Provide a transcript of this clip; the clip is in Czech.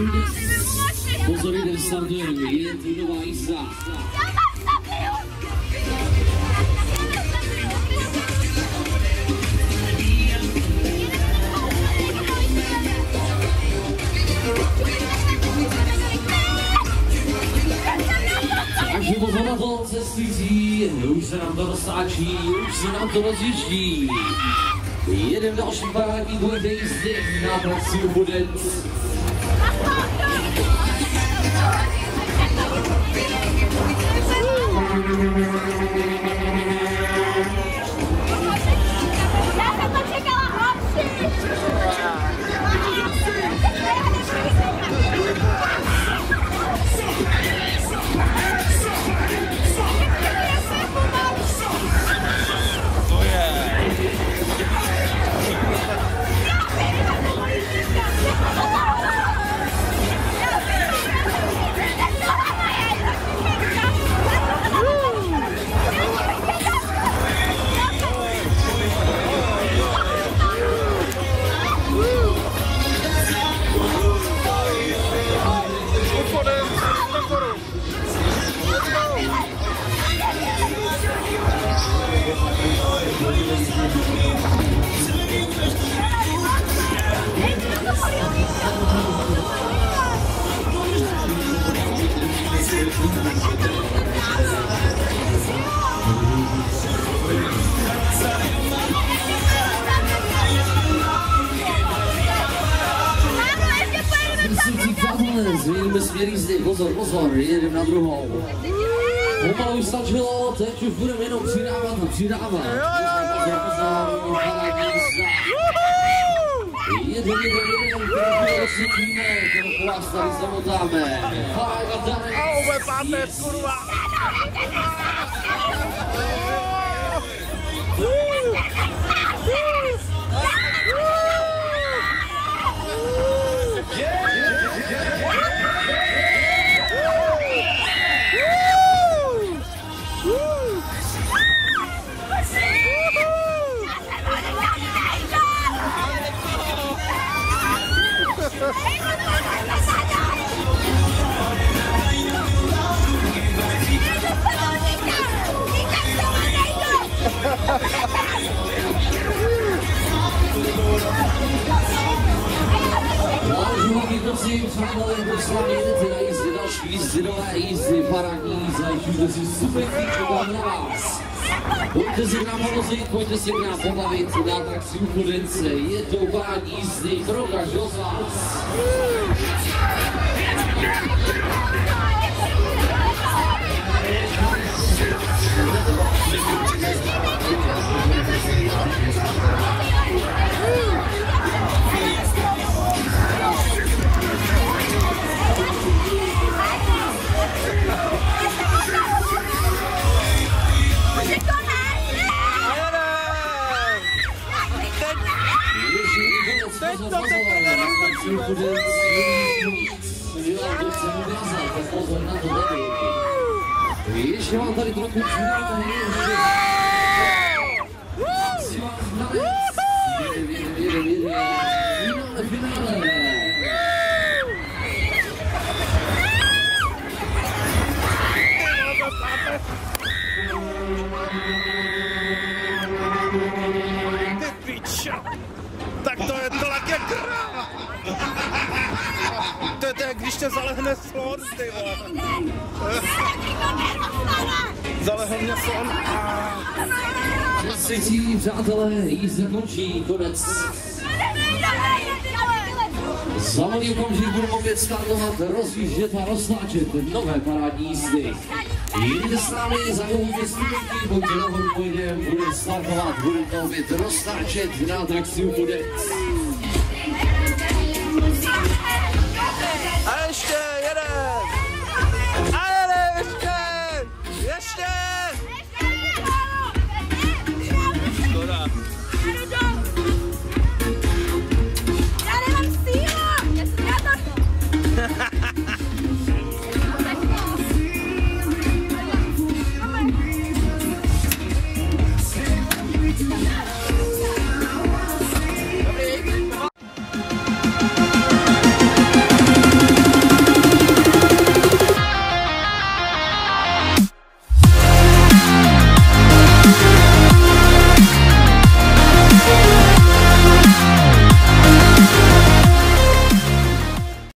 Pozor, jdem startujeme, je tu nová jízda. Takže pozor na to, cestující, už se nám to roztáčí, už se nám to rozjíždí. Jedem další parádní dvojité jízdy na atrakci Budec. Změníme směr jízdy, pozor, jedeme na druhou. Pomalu už stačilo, teď už budeme jenom přidávat a přidávat. Pozor, parádní jízda. Jedeme, trochu osvětlíme, trochu vás tady zamotáme. Auwe, páteř, kurva! Vážení prosím, přátelé, proslavně jdete na jízdy, další jízdy, nové jízdy, parádní jízdy, zajišťujte si super klíčová na vás. Pojďte si k nám povozit, pojďte si k nám pobavit na atrakci Budence, je to parádní jízdy pro každého z vás. Ještě vám tady trochu přidáme, Ty pičo! Tak to je tlak jak kráva! To je jak když tě zalehne slon, ty vole. Zalehl mě slon. Cestující přátelé, jízda končí, konec. Za malý okamžik budeme opět startovat, rozjíždět a roztáčet nové parádní jízdy. Jdete s námi, zajímavé studenky, pojďte nahoru, pojdeme, budeme startovat, budeme to opět roztáčet na atrakci Budec. A ještě jeden! A jeden ještě! Ještě! Škoda. Já nemám sílu! Já jsem to.